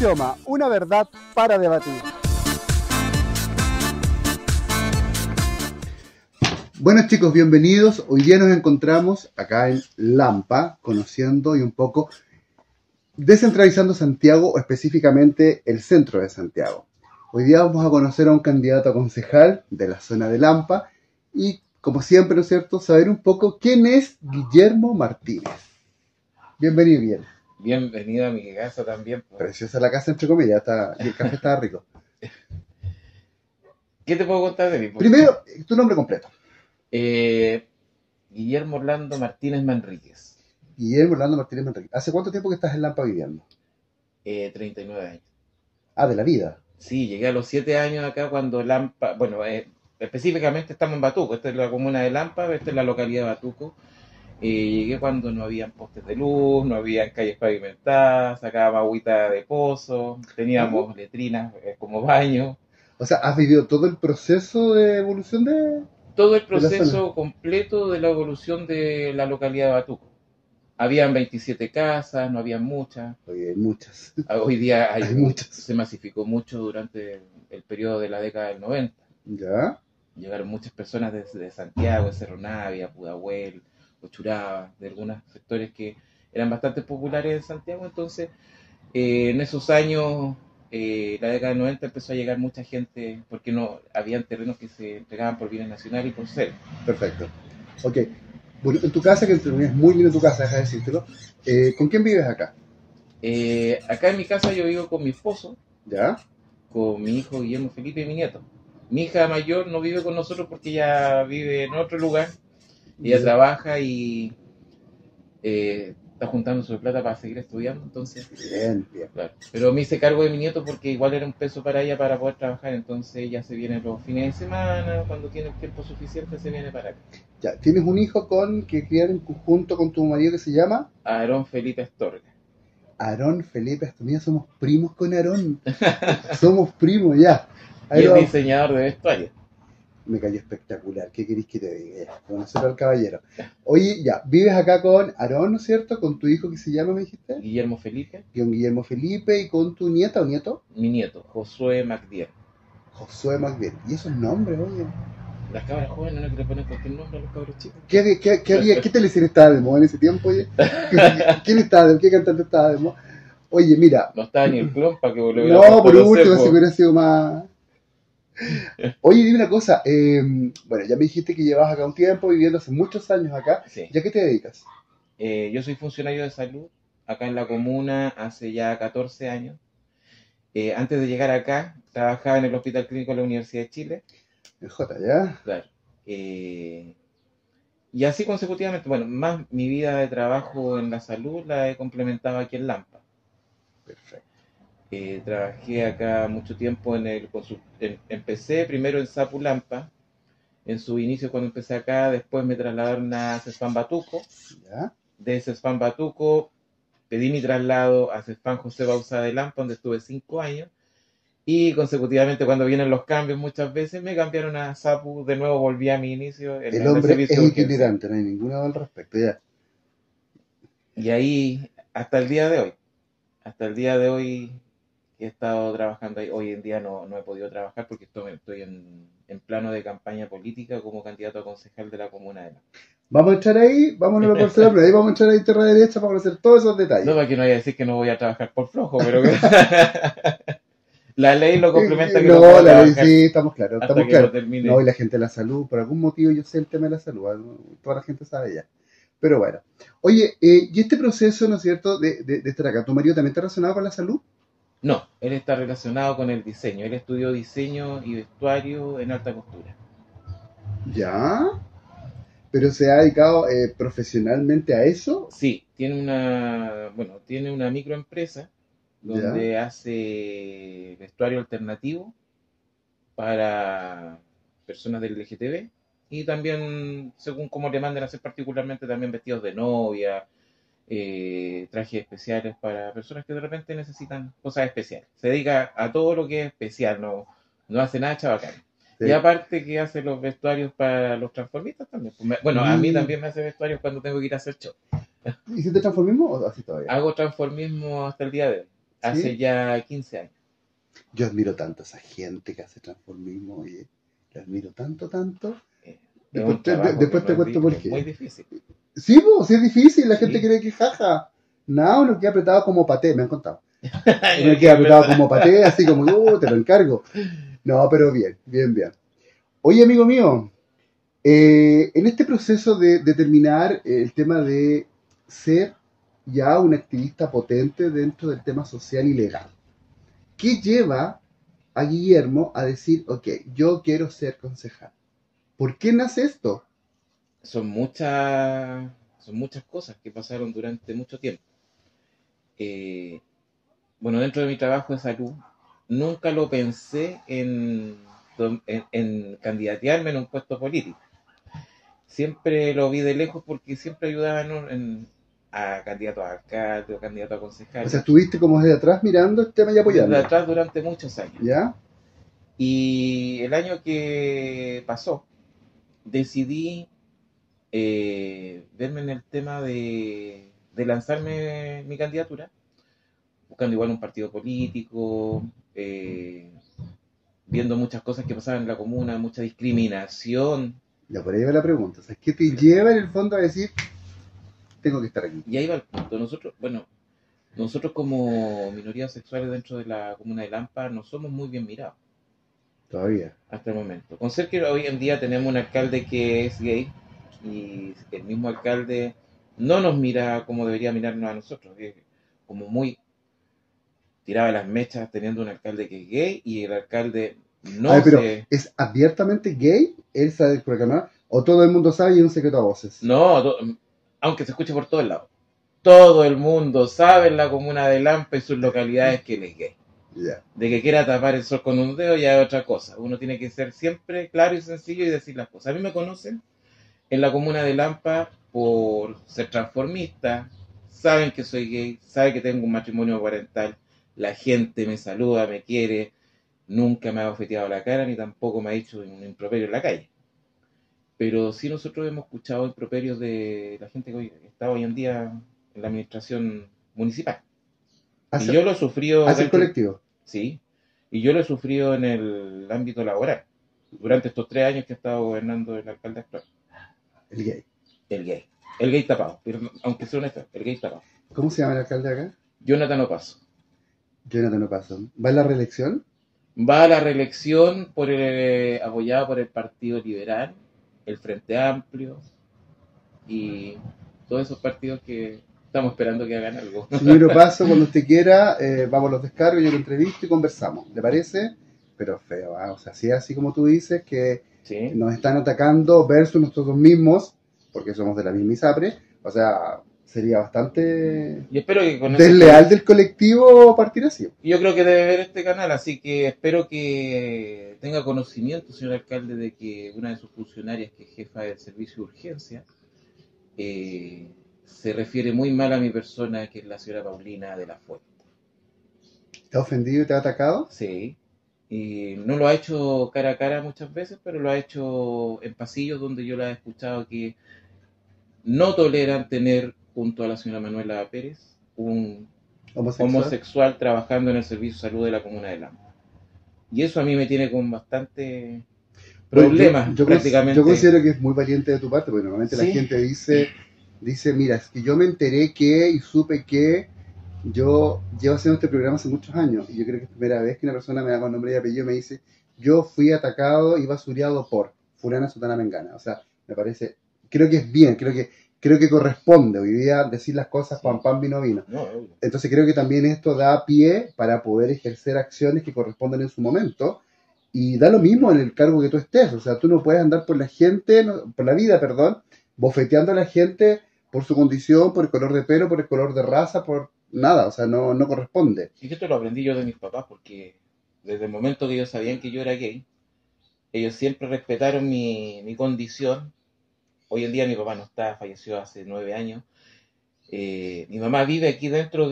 Axioma, una verdad para debatir. Bueno chicos, bienvenidos. Hoy día nos encontramos acá en Lampa, conociendo y un poco descentralizando Santiago, o específicamente el centro de Santiago. Hoy día vamos a conocer a un candidato a concejal de la zona de Lampa y, como siempre, ¿no es cierto?, saber un poco quién es Guillermo Martínez. Bienvenido, Guillermo. Bienvenido a mi casa también. Preciosa la casa, entre comillas, y el café estaba rico. ¿Qué te puedo contar de mí? Primero, tu nombre completo. Guillermo Orlando Martínez Manríquez. Guillermo Orlando Martínez Manríquez. ¿Hace cuánto tiempo que estás en Lampa viviendo? 39 años. Ah, de la vida. Sí, llegué a los 7 años acá cuando Lampa, bueno, específicamente estamos en Batuco, esta es la comuna de Lampa, esta es la localidad de Batuco. Llegué cuando no habían postes de luz, no habían calles pavimentadas, sacábamos agüita de pozo, teníamos letrinas como baño. O sea, ¿has vivido todo el proceso de evolución de...? Todo el proceso completo de la evolución de la localidad de Batuco. Habían 27 casas, no habían muchas. Oye, hay muchas. Hoy día hay muchas. Se masificó mucho durante el periodo de la década del 90. ¿Ya? Llegaron muchas personas desde Santiago, de Cerro Navia, Pudahuel, Ochuraba, de algunos sectores que eran bastante populares en Santiago. Entonces, en esos años, la década del 90 empezó a llegar mucha gente porque no habían terrenos que se entregaban por bienes nacionales y por ser. Perfecto. Ok. Bueno, en tu casa, que es muy linda tu casa, deja de decírtelo, ¿con quién vives acá? Acá en mi casa yo vivo con mi esposo, ¿Ya? con mi hijo Guillermo Felipe y mi nieto. Mi hija mayor no vive con nosotros porque ella vive en otro lugar. Ella trabaja y está juntando su plata para seguir estudiando, entonces... Bien, bien. Claro. Pero me hice cargo de mi nieto porque igual era un peso para ella para poder trabajar, entonces ella se viene los fines de semana, cuando tiene el tiempo suficiente se viene para acá. Ya, ¿tienes un hijo que criar en conjunto con tu marido que se llama? Aarón Felipe Astorga. Aarón Felipe Astorga. Somos primos con Aarón. Somos primos, ya. Y es diseñador de vestuario. Me cayó espectacular. ¿Qué queréis que te diga? Conocer al caballero. Oye, ya, vives acá con Aarón, ¿no es cierto? Con tu hijo que se llama, me dijiste. Guillermo Felipe. Con Guillermo Felipe y con tu nieta o nieto. Mi nieto, Josué Macdier. Josué Macdier. ¿Y esos nombres, oye? Las cabras jóvenes no le ponen cualquier nombre a los cabros chicos. ¿Qué teleserie estaba de moda en ese tiempo, oye? ¿Qué cantante estaba de moda? Oye, mira. No estaba ni el clon para que volviera. No, por último, si hubiera sido más... Oye, dime una cosa, bueno, ya me dijiste que llevas acá un tiempo viviendo hace muchos años acá. Sí. ¿Ya qué te dedicas? Yo soy funcionario de salud acá en la comuna hace ya 14 años. Antes de llegar acá, trabajaba en el Hospital Clínico de la Universidad de Chile. El J, ¿ya? Claro. Y así consecutivamente, bueno, más mi vida de trabajo en la salud la he complementado aquí en Lampa. Perfecto. Trabajé acá mucho tiempo empecé primero en Sapu Lampa, en su inicio cuando empecé acá, después me trasladaron a Cespan Batuco. ¿Ya? De Cespan Batuco pedí mi traslado a Cespan José Bauza de Lampa, donde estuve 5 años, y consecutivamente cuando vienen los cambios muchas veces me cambiaron a Sapu, de nuevo volví a mi inicio. El hombre es itinerante, no hay ninguna duda al respecto, ya. Y ahí, hasta el día de hoy he estado trabajando ahí. Hoy en día no he podido trabajar porque estoy en plano de campaña política como candidato a concejal de la comuna de Lampa. Vamos a entrar ahí, vámonos a la parcela, pero ahí vamos a entrar ahí tierra derecha para conocer todos esos detalles. No, para que no vaya a decir que no voy a trabajar por flojo, pero que... La ley lo complementa que no la ley sí, estamos claros. No, y la gente de la salud, por algún motivo yo sé el tema de la salud, toda la gente sabe ya. Pero bueno. Oye, y este proceso, ¿no es cierto?, de estar acá, ¿tu marido también está relacionado con la salud? No, él está relacionado con el diseño. Él estudió diseño y vestuario en alta costura. ¿Ya? ¿Pero se ha dedicado profesionalmente a eso? Sí, tiene una microempresa donde hace vestuario alternativo para personas del LGTB y también, según como le manden a hacer particularmente, también vestidos de novia, trajes especiales para personas que de repente necesitan cosas especiales. Se dedica a todo lo que es especial, no hace nada chabacán. Sí. Y aparte que hace los vestuarios para los transformistas también. Bueno, a mí también me hace vestuarios cuando tengo que ir a hacer show. ¿Hiciste transformismo o así todavía? Hago transformismo hasta el día de hoy. hace ¿Sí? ya 15 años. Yo admiro tanto a esa gente que hace transformismo, oye, le admiro tanto, tanto. Es Después un trabajo que después no te es, cuento por es muy qué. difícil. Sí, pues, sí es difícil, la gente Sí, cree que jaja. No, uno queda apretado como paté, me han contado. Uno queda es apretado verdad. como paté, así como, te lo encargo. No, pero bien, bien, bien. Oye, amigo mío, en este proceso de determinar el tema de ser ya un activista potente dentro del tema social y legal, ¿qué lleva a Guillermo a decir, ok, yo quiero ser concejal? ¿Por qué nace esto? Son muchas, son muchas cosas que pasaron durante mucho tiempo. Eh, bueno, dentro de mi trabajo de salud, nunca lo pensé en candidatearme en un puesto político. Siempre lo vi de lejos porque siempre ayudaba a candidatos a alcalde o candidatos a O sea, concejales estuviste como desde atrás mirando el tema y desde apoyando, atrás durante muchos años. ¿ya? Y el año que pasó, decidí verme en el tema de lanzarme mi candidatura, buscando igual un partido político, viendo muchas cosas que pasaban en la comuna, mucha discriminación. Ya por ahí va la pregunta. O sea, ¿qué te lleva en el fondo a decir, tengo que estar aquí? Y ahí va el punto. Nosotros, bueno, nosotros como minorías sexuales dentro de la comuna de Lampa no somos muy bien mirados Todavía. hasta el momento. Con ser que hoy en día tenemos un alcalde que es gay y el mismo alcalde no nos mira como debería mirarnos a nosotros, es como muy tiraba las mechas teniendo un alcalde que es gay y el alcalde A ver, no pero se... ¿es abiertamente gay? ¿Él sabe proclamar? ¿O todo el mundo sabe y es un secreto a voces? No, aunque se escuche por todos lados. Todo el mundo sabe en la comuna de Lampa y sus localidades que él es gay. Ya. De que quiera tapar el sol con un dedo ya es otra cosa. Uno tiene que ser siempre claro y sencillo y decir las cosas. A mí me conocen en la comuna de Lampa por ser transformista, saben que soy gay, saben que tengo un matrimonio parental, la gente me saluda, me quiere, nunca me ha bofeteado la cara ni tampoco me ha dicho un improperio en la calle. Pero sí nosotros hemos escuchado improperios de la gente que está hoy en día en la administración municipal. Y Hace, yo lo he sufrido hace el dentro, colectivo. sí, y yo lo he sufrido en el ámbito laboral, durante estos 3 años que he estado gobernando el alcalde actual. El gay. El gay. El gay tapado, pero aunque sea honesto, el gay tapado. ¿Cómo se llama el alcalde acá? Jonathan Opaso. Jonathan Opaso. ¿Va en la reelección? Va a la reelección apoyado por el Partido Liberal, el Frente Amplio y todos esos partidos que estamos esperando que hagan algo. Señor Opaso, cuando usted quiera, vamos a los descargos, yo lo entrevisto y conversamos. ¿Le parece? Pero feo, ¿ah? O sea, si es así como tú dices, que Sí. nos están atacando versus nosotros mismos, porque somos de la misma ISAPRE, o sea, sería bastante Y espero que con desleal del colectivo partir así. yo creo que debe ver este canal, así que espero que tenga conocimiento, señor alcalde, de que una de sus funcionarias, que es jefa del servicio de urgencia, se refiere muy mal a mi persona, que es la señora Paulina de la Fuente. ¿Te ha ofendido y te ha atacado? Sí, y no lo ha hecho cara a cara muchas veces, pero lo ha hecho en pasillos donde yo la he escuchado que no toleran tener junto a la señora Manuela Pérez un ¿Homosexual? homosexual trabajando en el servicio de salud de la comuna de Lampa. Y eso a mí me tiene con bastante Bueno, problemas prácticamente. yo considero que es muy valiente de tu parte, porque normalmente la Sí. gente dice, mira, es que yo me enteré que y supe que yo llevo haciendo este programa hace muchos años, y yo creo que es primera vez que una persona me da con nombre y apellido y me dice, yo fui atacado y basureado por fulana, sutana, mengana. O sea, me parece, creo que es bien, creo que corresponde hoy día decir las cosas Sí. pan, vino, vino. No, obvio. Entonces creo que también esto da pie para poder ejercer acciones que corresponden en su momento. Y da lo mismo en el cargo que tú estés. O sea, tú no puedes andar por la gente, por la vida, perdón, bofeteando a la gente por su condición, por el color de pelo, por el color de raza, por nada. O sea, no corresponde. Y esto lo aprendí yo de mis papás, porque desde el momento que ellos sabían que yo era gay, ellos siempre respetaron mi condición. Hoy en día mi papá no está, falleció hace 9 años. Mi mamá vive aquí dentro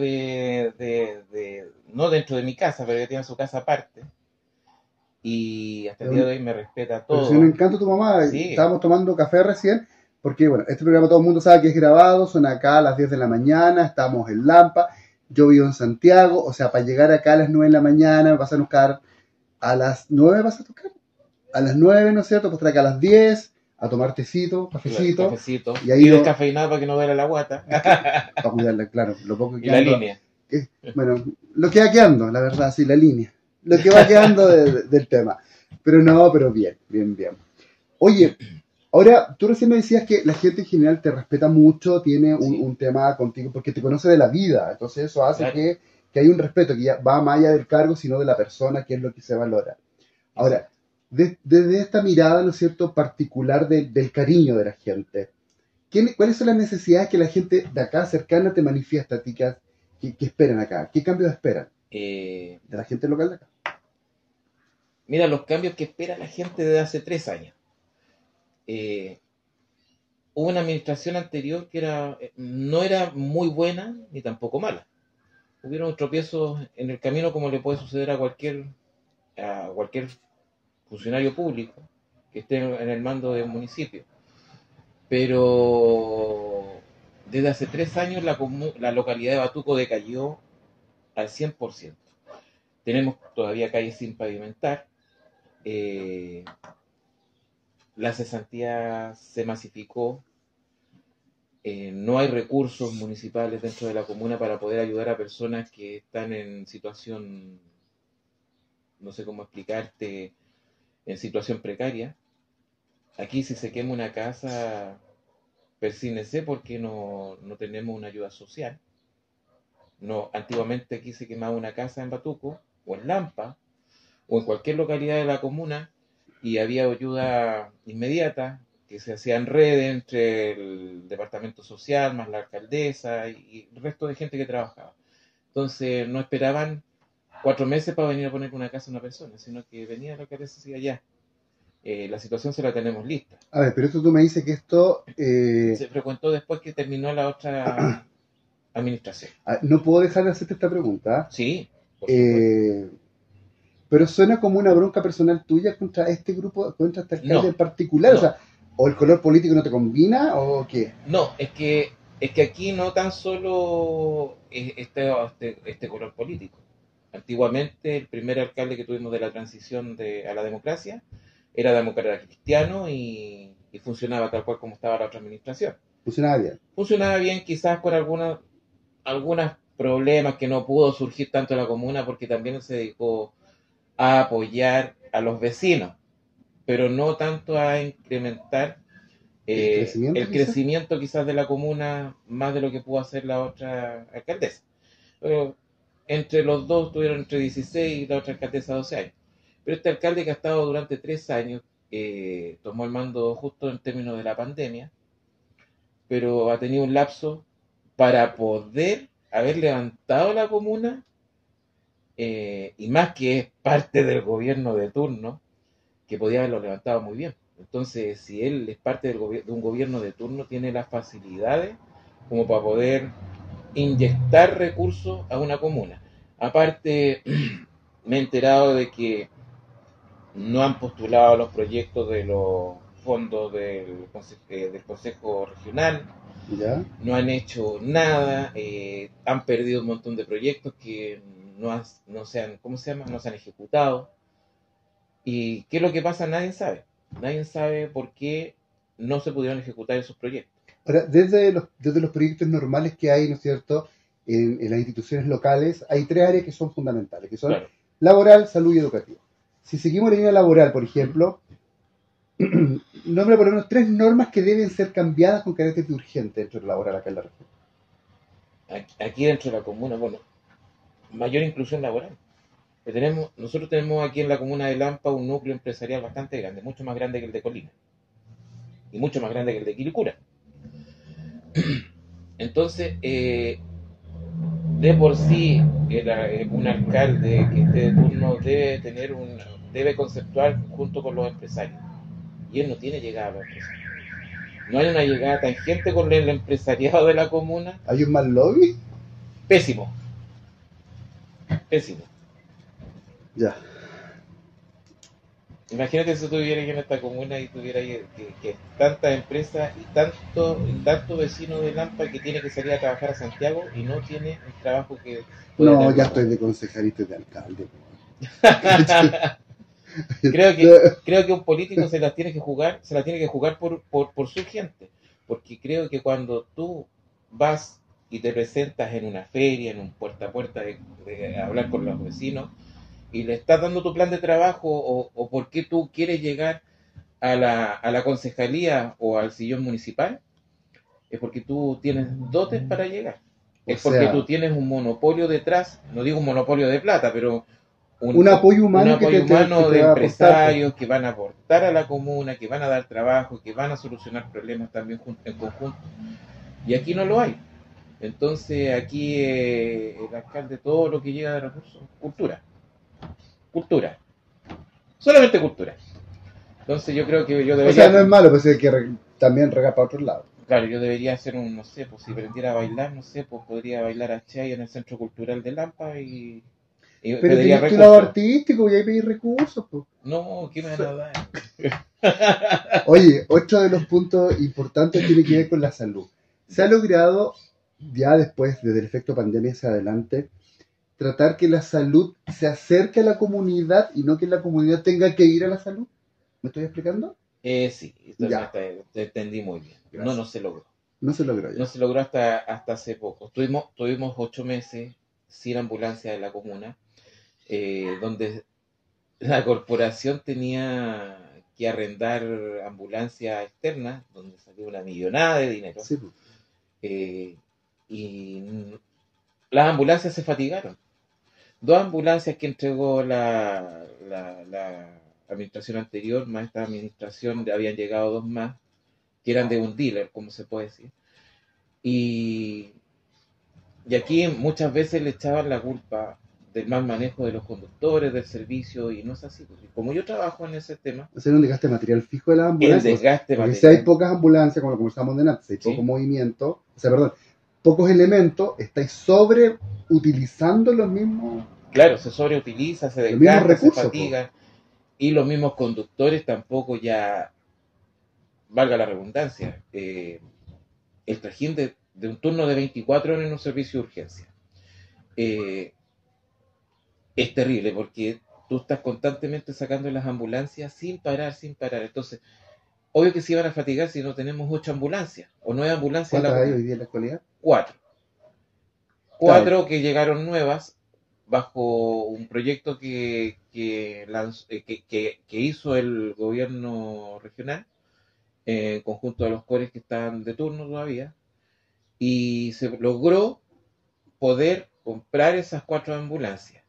no dentro de mi casa, pero ella tiene su casa aparte. Y hasta el día de hoy me respeta Pero todo. si un encanto tu mamá, Sí. estábamos tomando café recién, porque bueno, este programa todo el mundo sabe que es grabado, son acá a las 10 de la mañana, estamos en Lampa, yo vivo en Santiago, o sea, para llegar acá a las 9 de la mañana me vas a buscar a las 9, vas a tocar. A las 9, ¿no es cierto? Pues estar acá a las 10, a tomar tecito, cafecito. Cafecito. Y ahí descafeinado para que no duele la guata. Para cuidarla, claro. Lo poco que y la línea. Bueno, lo que va quedando, la verdad, sí, la línea. Lo que va quedando del tema. Pero no, pero bien. Oye, ahora, tú recién me decías que la gente en general te respeta mucho, tiene un tema contigo, porque te conoce de la vida. Entonces eso hace Claro. que hay un respeto que ya va más allá del cargo, sino de la persona, que es lo que se valora. Ahora, desde esta mirada, ¿no es cierto?, particular del cariño de la gente, ¿cuáles son las necesidades que la gente de acá cercana te manifiesta a ti, que esperan acá? ¿Qué cambios esperan de la gente local de acá? Mira, los cambios que espera la gente desde hace 3 años. Hubo una administración anterior que no era muy buena ni tampoco mala. Hubieron tropiezos en el camino, como le puede suceder a cualquier funcionario público que esté en el mando de un municipio. Pero desde hace 3 años la localidad de Batuco decayó al 100%. Tenemos todavía calles sin pavimentar. La cesantía se masificó. No hay recursos municipales dentro de la comuna para poder ayudar a personas que están en situación, no sé cómo explicarte, en situación precaria. Aquí si se quema una casa, persínese porque no tenemos una ayuda social. No, antiguamente aquí se quemaba una casa en Batuco, o en Lampa, o en cualquier localidad de la comuna, y había ayuda inmediata, que se hacían redes entre el departamento social, más la alcaldesa y el resto de gente que trabajaba. Entonces no esperaban 4 meses para venir a poner una casa a una persona, sino que venía la alcaldesa y decía ya, la situación se la tenemos lista. A ver, pero esto tú me dices que esto... Se frecuentó después que terminó la otra administración. No puedo dejar de hacerte esta pregunta. Sí, por supuesto. Pero suena como una bronca personal tuya contra este grupo, contra este alcalde en particular. No. O sea, ¿o el color político no te combina o qué? No, es que aquí no tan solo este color político. Antiguamente el primer alcalde que tuvimos de la transición a la democracia era demócrata cristiano y funcionaba tal cual como estaba la otra administración. Funcionaba bien. Funcionaba bien, quizás con algunos problemas que no pudo surgir tanto en la comuna porque también se dedicó a apoyar a los vecinos, pero no tanto a incrementar el crecimiento quizás de la comuna más de lo que pudo hacer la otra alcaldesa. Pero entre los dos tuvieron entre 16 y la otra alcaldesa 12 años. Pero este alcalde que ha estado durante 3 años tomó el mando justo en términos de la pandemia, pero ha tenido un lapso para poder haber levantado la comuna, y más que es parte del gobierno de turno, que podía haberlo levantado muy bien. Entonces, si él es parte de un gobierno de turno, tiene las facilidades como para poder inyectar recursos a una comuna. Aparte, me he enterado de que no han postulado los proyectos de los fondos del Consejo Regional. ¿Ya? No han hecho nada, han perdido un montón de proyectos que no se han ejecutado. ¿Y qué es lo que pasa? Nadie sabe. Nadie sabe por qué no se pudieron ejecutar esos proyectos. Ahora, desde los proyectos normales que hay, ¿no es cierto?, en las instituciones locales, hay 3 áreas que son fundamentales, que son laboral, salud y educativo. Si seguimos la línea laboral, por ejemplo, nombra por lo menos 3 normas que deben ser cambiadas con carácter de urgente dentro del laboral acá en la región. Aquí dentro de la comuna, bueno, mayor inclusión laboral. Nosotros tenemos aquí en la comuna de Lampa un núcleo empresarial bastante grande, mucho más grande que el de Colina y mucho más grande que el de Quilicura. Entonces, de por sí, un alcalde que esté de turno debe conceptuar junto con los empresarios, y él no tiene llegada a los empresarios. No hay una llegada tangente con el empresariado de la comuna. ¿Hay un mal lobby? Pésimo. Ya. Imagínate si tuviera en esta comuna y tuviera que tantas empresas y tanto vecino de Lampa que tiene que salir a trabajar a Santiago y no tiene el trabajo que puede No, tener ya la estoy comuna. de concejalista y de alcalde. creo que un político se la tiene que jugar por su gente, porque creo que cuando tú vas y te presentas en una feria, en un puerta a puerta de hablar con los vecinos y le estás dando tu plan de trabajo o por qué tú quieres llegar a la concejalía o al sillón municipal, es porque tú tienes dotes para llegar. O Es porque tú sea, tienes un monopolio detrás, no digo un monopolio de plata, pero un apoyo un humano apoyo que humano te de va a aportar, pues. empresarios que van a aportar a la comuna, que van a dar trabajo, que van a solucionar problemas también en conjunto. Y aquí no lo hay. Entonces aquí el alcalde todo lo que llega de recursos, cultura, cultura, solamente cultura. Entonces yo creo que yo O sea, no es debería, malo, pues hay que también regar para otro lado. claro, yo debería hacer no sé, pues si aprendiera a bailar, no sé, pues podría bailar a Chay en el Centro Cultural de Lampa y Pero pediría tenés tu lado recursos. artístico y ahí pedís recursos, pues. No, ¿qué me van a dar? Oye, otro de los puntos importantes tiene que ver con la salud. Se ha logrado, ya después, desde el efecto pandemia hacia adelante, tratar que la salud se acerque a la comunidad y no que la comunidad tenga que ir a la salud. ¿Me estoy explicando? Sí, Ya, te entendí muy bien. No, gracias. no se logró. No se logró No ya. se logró hasta hace poco. Tuvimos 8 meses sin ambulancia en la comuna, donde la corporación tenía que arrendar ambulancias externas, donde salió una millonada de dinero, Sí, pues. eh, y las ambulancias se fatigaron. 2 ambulancias que entregó la administración anterior, más esta administración, habían llegado 2 más, que eran de un dealer, como se puede decir. Y, y aquí muchas veces le echaban la culpa del mal manejo de los conductores, del servicio, y no es así. Porque como yo trabajo en ese tema, Hacer un desgaste material fijo de las el ambulancias. desgaste Porque si hay material, pocas ambulancias, como lo conversamos de antes, hay poco ¿sí? movimiento, o sea, perdón, pocos elementos, estáis sobre utilizando Claro, se sobreutiliza, se los mismos desgasta, se recursos, pues. fatiga, y los mismos conductores tampoco ya, valga la redundancia, el trajín de un turno de 24 horas en un servicio de urgencia. Eh, es terrible porque tú estás constantemente sacando las ambulancias sin parar, sin parar. Entonces, obvio que se iban a fatigar si no tenemos 8 ambulancias o 9 ambulancias en la ¿Cuántas hay hoy comuna. día en la actualidad? Cuatro. Claro, Cuatro que llegaron nuevas bajo un proyecto que hizo el gobierno regional en conjunto de los cores que están de turno todavía, y se logró poder comprar esas 4 ambulancias.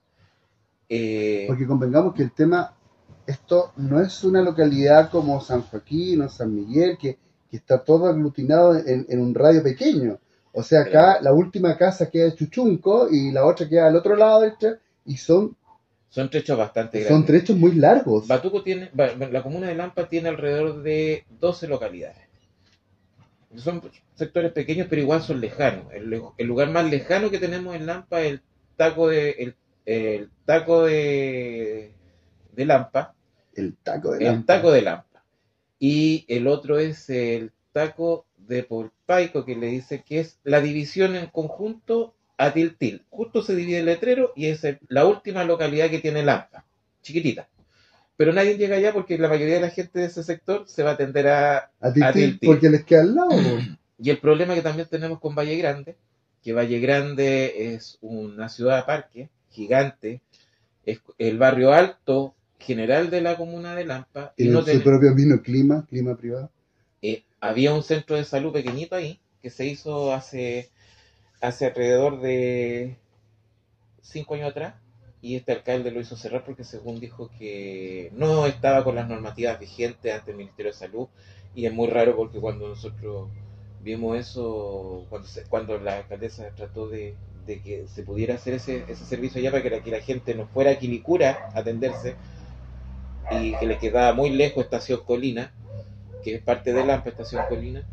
Eh, porque convengamos que el tema, esto no es una localidad como San Joaquín o San Miguel, que está todo aglutinado en un radio pequeño. O sea, acá claro, la última casa queda de Chuchunco y la otra queda al otro lado, y son trechos bastante son grandes. trechos muy largos. La comuna de Lampa tiene alrededor de 12 localidades. Son sectores pequeños, pero igual son lejanos. El lugar más lejano que tenemos en Lampa es el taco de Lampa, El taco de el Lampa. taco de Lampa. Y el otro es el taco de Polpaico, que le dice que es la división en conjunto a Tiltil. Justo se divide el letrero y es la última localidad que tiene Lampa, chiquitita. Pero nadie llega allá porque la mayoría de la gente de ese sector se va a atender A a Tiltil Tiltil. porque les queda al lado, po. Y el problema que también tenemos con Valle Grande, que Valle Grande es una ciudad parque gigante, es el barrio alto general de la comuna de Lampa, y Tienen no su propio clima privado. había un centro de salud pequeñito ahí que se hizo hace alrededor de 5 años atrás, y este alcalde lo hizo cerrar porque según dijo que no estaba con las normativas vigentes ante el Ministerio de Salud. Y es muy raro porque cuando nosotros vimos eso, cuando la alcaldesa trató de que se pudiera hacer ese servicio allá para que la gente no fuera a Quilicura a atenderse, y que le quedaba muy lejos Estación Colina, que es parte de la Estación Colina,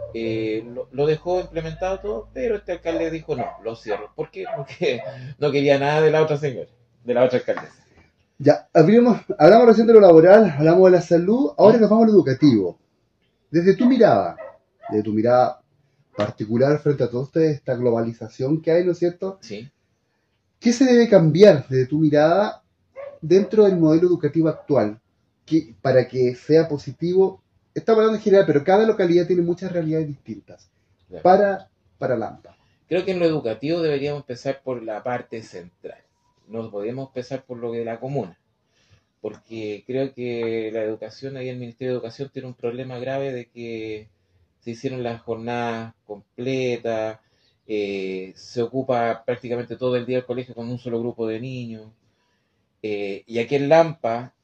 lo dejó implementado todo, pero este alcalde dijo no, lo cierro. ¿Por qué? Porque no quería nada de la otra señora, de la otra alcaldesa. Ya, hablamos recién de lo laboral, hablamos de la salud, ahora nos vamos a lo educativo. Desde tu mirada particular frente a toda esta globalización que hay, ¿no es cierto? Sí. ¿Qué se debe cambiar desde tu mirada dentro del modelo educativo actual para que sea positivo? Estamos hablando en general, pero cada localidad tiene muchas realidades distintas. Claro. Para Lampa. Creo que en lo educativo deberíamos empezar por la parte central. No podemos empezar por lo de la comuna. Porque creo que la educación, ahí el Ministerio de Educación tiene un problema grave de que se hicieron las jornadas completas, se ocupa prácticamente todo el día el colegio con un solo grupo de niños. Y aquí en Lampa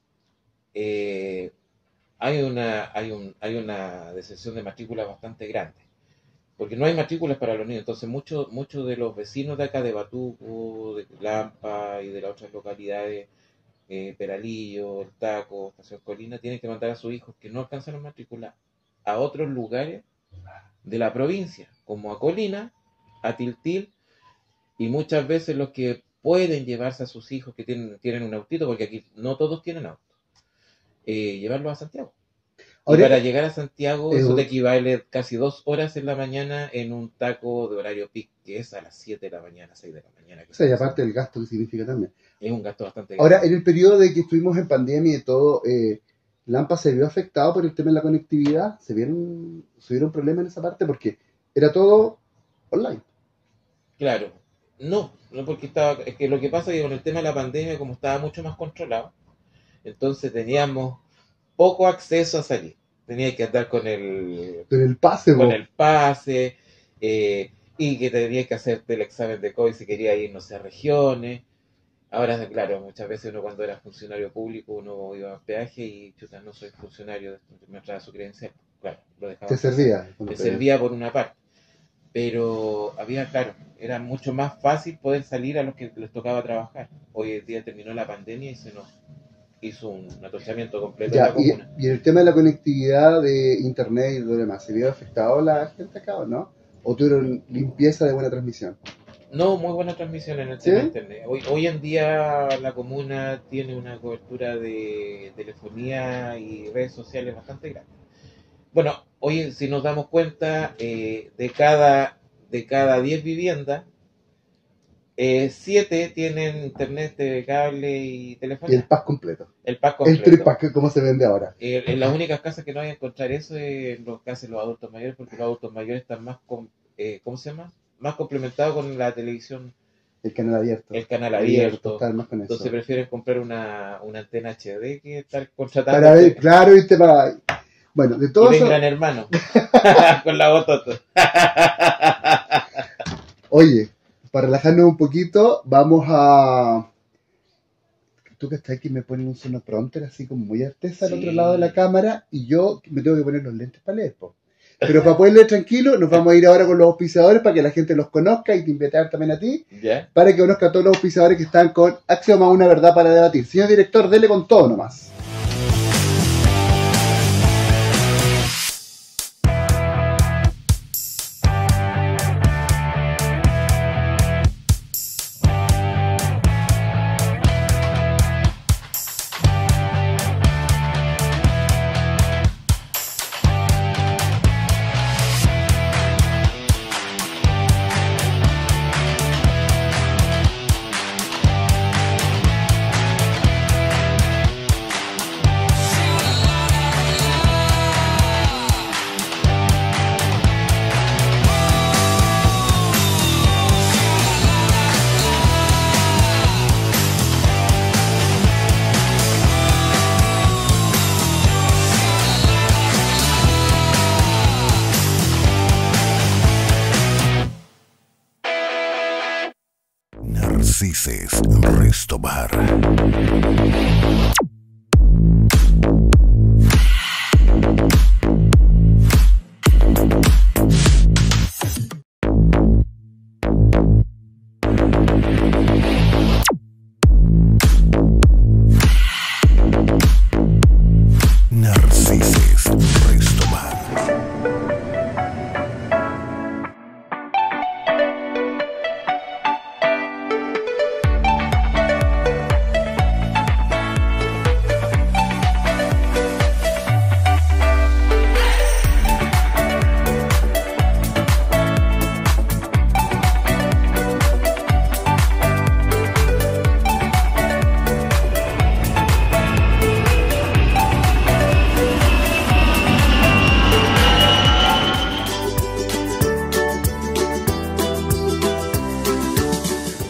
hay una deserción de matrículas bastante grande. Porque no hay matrículas para los niños. Entonces muchos de los vecinos de acá, de Batuco, de Lampa y de las otras localidades, Peralillo, El Taco, Estación Colina, tienen que mandar a sus hijos que no alcanzaron matrícula a otros lugares de la provincia, como a Colina, a Tiltil, y muchas veces los que pueden llevarse a sus hijos que tienen un autito, porque aquí no todos tienen auto, llevarlos a Santiago. Ahora, y para llegar a Santiago, eso te equivale casi 2 horas en la mañana en un taco de horario peak, que es a las 7 de la mañana, 6 de la mañana. O sea, y aparte del gasto que significa también. Es un gasto bastante grande. Ahora, en el periodo de que estuvimos en pandemia y todo, Lampa se vio afectado por el tema de la conectividad. ¿Se vieron problemas en esa parte? Porque era todo online. Claro. No porque es que lo que pasa es que con el tema de la pandemia, como estaba mucho más controlado, entonces teníamos poco acceso a salir. Tenía que andar con el pase. Y que tenía que hacerte el examen de COVID si quería ir, no sé, a regiones. Ahora, claro, muchas veces uno cuando era funcionario público, uno iba a peaje y, chuta, no soy funcionario, me traía su credencial. Claro, lo dejaba. Te servía. Te servía por una parte. Pero era mucho más fácil poder salir a los que les tocaba trabajar. Hoy en día terminó la pandemia y se nos hizo un atorchamiento completo de la comuna. Y en el tema de la conectividad de internet y lo demás, ¿se vio afectado la gente acá o no? ¿O tuvieron limpieza de buena transmisión? No, muy buena transmisión en el tema de internet. Hoy en día la comuna tiene una cobertura de telefonía y redes sociales bastante grande. Bueno, hoy si nos damos cuenta, de cada 10 viviendas, 7 tienen internet de cable y telefonía. Y el pack completo. El pack completo. El tripack, ¿cómo se vende ahora? En las únicas casas que no hay a encontrar eso es en los que hacen los adultos mayores, porque los adultos mayores están más, ¿cómo se llama? Más complementados con la televisión. El canal abierto. El canal abierto. Estar más con Entonces eso. prefieren comprar una antena HD que estar contratando. Para ver, claro, viste, para... Bueno, de todo eso... eso... Gran Hermano. Con la botota. Oye, para relajarnos un poquito, vamos a... Tú que estás aquí me ponen un sonoprompter así como muy artesa al otro lado de la cámara y yo me tengo que poner los lentes para leer, po. Pero para poder leer tranquilo, nos vamos a ir ahora con los auspiciadores para que la gente los conozca y te invitar también a ti, para que conozca a todos los auspiciadores que están con Axioma, una verdad para debatir. Señor director, dele con todo nomás. Narcises Resto Bar. Narcises Resto Bar.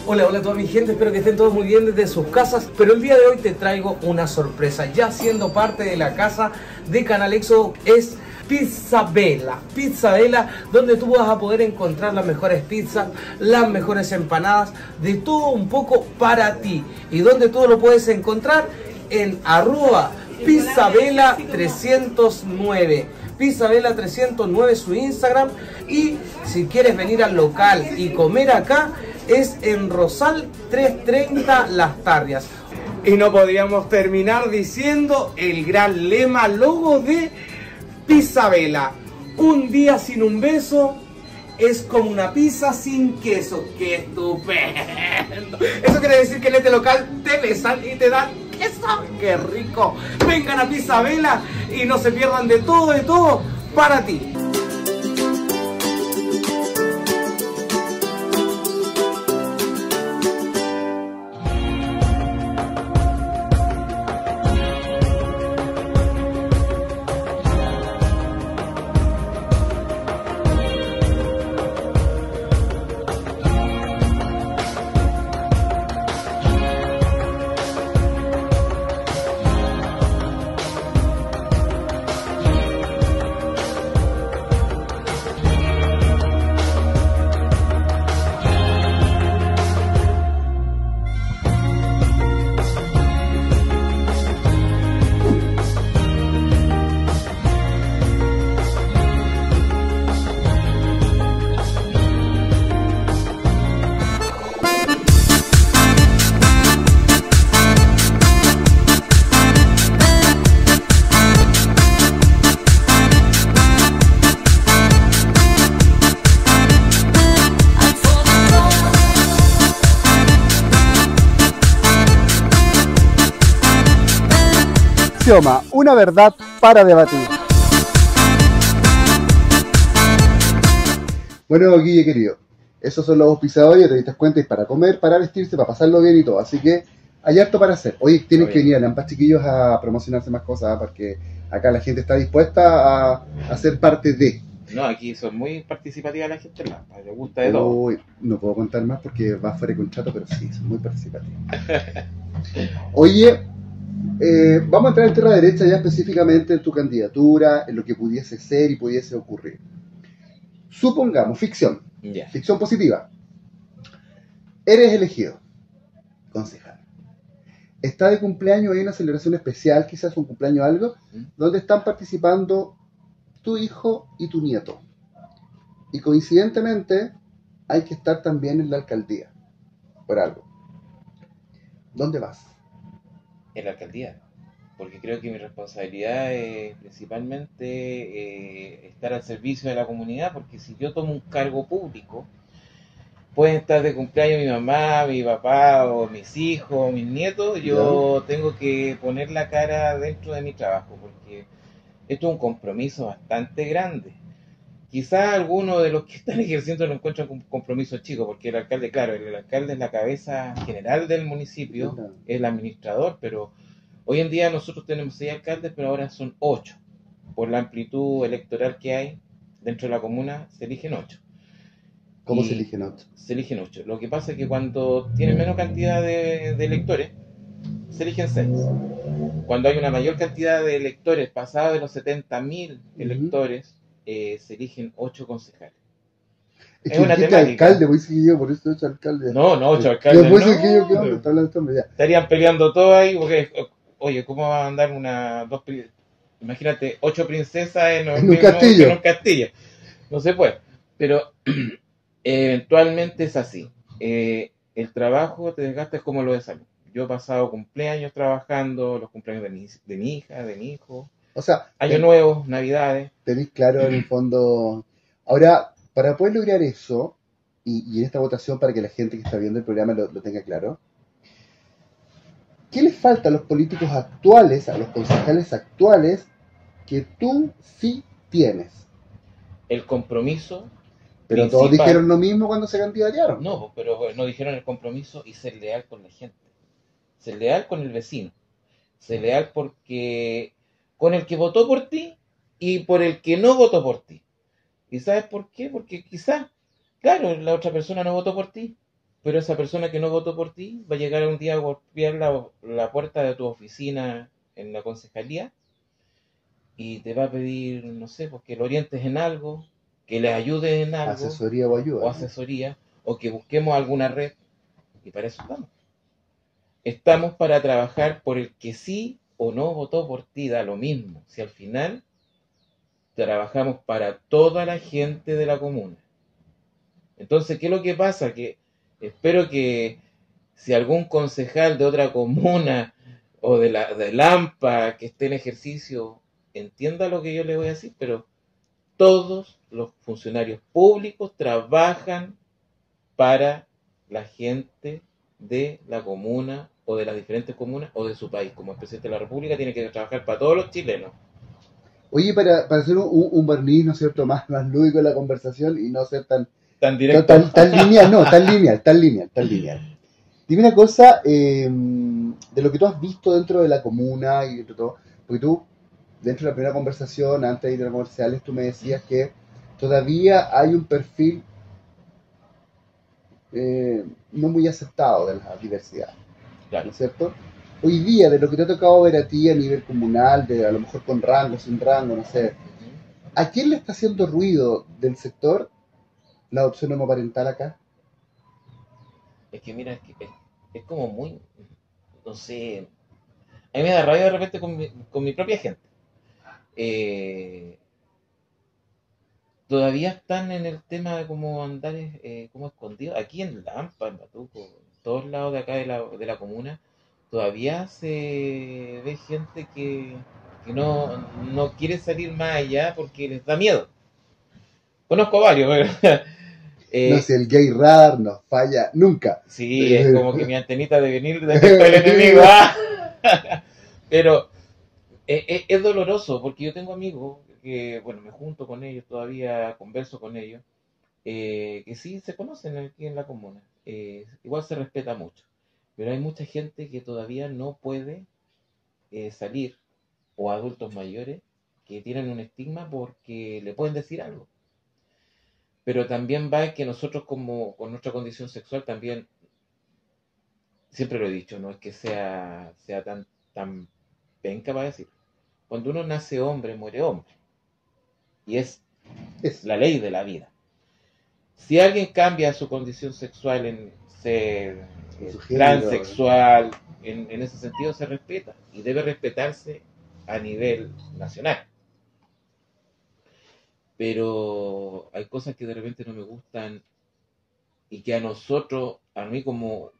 Hola, hola a toda mi gente, espero que estén todos muy bien desde sus casas, pero el día de hoy te traigo una sorpresa. Ya siendo parte de la casa de Canal Éxodo es Pizza Bella, donde tú vas a poder encontrar las mejores pizzas, las mejores empanadas, de todo un poco para ti. Y donde tú lo puedes encontrar en @pizzabella309. Pizzabella 309 su Instagram, y si quieres venir al local y comer acá es en Rosal 330 Las Tarrias. Y no podríamos terminar diciendo el gran lema, logo de Pizzabella: un día sin un beso es como una pizza sin queso. ¡Qué estupendo! Eso quiere decir que en este local te besan y te dan queso. ¡Qué rico! Vengan a Pizzabella y no se pierdan de todo para ti. Una verdad para debatir. Bueno, Guille querido, esos son los auspiciadores, te diste cuenta, y para comer, para vestirse, para pasarlo bien y todo. Así que hay harto para hacer. Hoy tienen que venir a Lampa, chiquillos, a promocionarse más cosas, porque acá la gente está dispuesta a ser parte de. No, aquí son muy participativas la gente en Lampa, les gusta de todo. Uy, no puedo contar más porque va fuera de contrato, pero sí, son muy participativos. Oye, vamos a entrar en tierra derecha ya específicamente en tu candidatura, en lo que pudiese ser y pudiese ocurrir. Supongamos, ficción, ficción positiva. Eres elegido concejal. Está de cumpleaños, hay una celebración especial, quizás un cumpleaños algo, donde están participando tu hijo y tu nieto. Y coincidentemente hay que estar también en la alcaldía, por algo. ¿Dónde vas? En la alcaldía, porque creo que mi responsabilidad es principalmente estar al servicio de la comunidad, porque si yo tomo un cargo público, pueden estar de cumpleaños mi mamá, mi papá, o mis hijos, o mis nietos, yo tengo que poner la cara dentro de mi trabajo, porque esto es un compromiso bastante grande. Quizás algunos de los que están ejerciendo lo encuentran como un compromiso chico, porque el alcalde, claro, el alcalde es la cabeza general del municipio, es el administrador, pero hoy en día nosotros tenemos 6 alcaldes, pero ahora son 8. Por la amplitud electoral que hay dentro de la comuna, se eligen 8. ¿Cómo se eligen 8? Se eligen 8. Lo que pasa es que cuando tienen menos cantidad de electores, se eligen 6. Cuando hay una mayor cantidad de electores, pasado de los 70.000 electores, se eligen 8 concejales. Es una temática. Alcalde, voy a decir yo, por eso 8 alcaldes. No, 8 alcaldes. Yo voy a decir que yo, ¿qué onda? Está hablando de ya. Estarían peleando todo ahí, porque, oye, ¿cómo va a andar imagínate, 8 princesas en un castillo? No se puede. Pero eventualmente es así. El trabajo te desgasta, es como lo de salud. Yo he pasado cumpleaños trabajando, los cumpleaños de mi hija, de mi hijo. O sea, Año Nuevo, Navidades. Tenéis claro en el fondo. Ahora, para poder lograr eso, y en esta votación, para que la gente que está viendo el programa lo tenga claro, ¿qué les falta a los políticos actuales, a los concejales actuales, que tú sí tienes? El compromiso. Pero principal. Todos dijeron lo mismo cuando se candidatearon. No, pero no dijeron el compromiso y ser leal con la gente. Ser leal con el vecino. Ser leal porque con el que votó por ti y por el que no votó por ti. ¿Y sabes por qué? Porque quizás, claro, la otra persona no votó por ti, pero esa persona que no votó por ti va a llegar un día a golpear la puerta de tu oficina en la concejalía y te va a pedir, no sé, pues que lo orientes en algo, que le ayudes en algo, Asesoría o ayuda. o ¿no? asesoría, o que busquemos alguna red, y para eso estamos. Estamos para trabajar por el que sí o no votó por ti, da lo mismo. Si al final trabajamos para toda la gente de la comuna. Entonces, ¿qué es lo que pasa? Que espero que si algún concejal de otra comuna o de Lampa que esté en ejercicio entienda lo que yo le voy a decir, pero todos los funcionarios públicos trabajan para la gente de la comuna o de las diferentes comunas o de su país. Como el presidente de la República tiene que trabajar para todos los chilenos. Oye, para hacer un barniz, ¿no es cierto?, más lúdico en la conversación y no ser Tan directo. tan lineal, no, tan lineal. Dime una cosa, de lo que tú has visto dentro de la comuna y dentro de todo, porque tú, dentro de la primera conversación, antes de ir a los comerciales, tú me decías que todavía hay un perfil no muy aceptado de la diversidad, Claro. ¿no es cierto? Hoy día, de lo que te ha tocado ver a ti a nivel comunal, de a lo mejor con rango, sin rango, no sé, ¿a quién le está haciendo ruido del sector la adopción homoparental acá? Es que mira, es como muy, no sé, a mí me da rabia de repente con mi propia gente. Todavía están en el tema de cómo andar como escondidos. Aquí en Lampa, en Batuco, en todos lados de acá de la comuna, todavía se ve gente que no quiere salir más allá porque les da miedo. Conozco varios, pero... No sé, el gay radar no falla nunca. Sí, es como que mi antenita de venir detecta el enemigo. ¡Ah! Pero es doloroso porque yo tengo amigos que, bueno, me junto con ellos todavía, converso con ellos, que sí se conocen aquí en la comuna. Igual se respeta mucho, pero hay mucha gente que todavía no puede salir, o adultos mayores que tienen un estigma porque le pueden decir algo. Pero también va que nosotros como con nuestra condición sexual también, siempre lo he dicho, no es que sea tan penca para decir. Cuando uno nace hombre, muere hombre. Y es la ley de la vida. Si alguien cambia su condición sexual en ser transexual, en ese sentido se respeta. Y debe respetarse a nivel nacional. Pero hay cosas que de repente no me gustan y que a nosotros, a mí como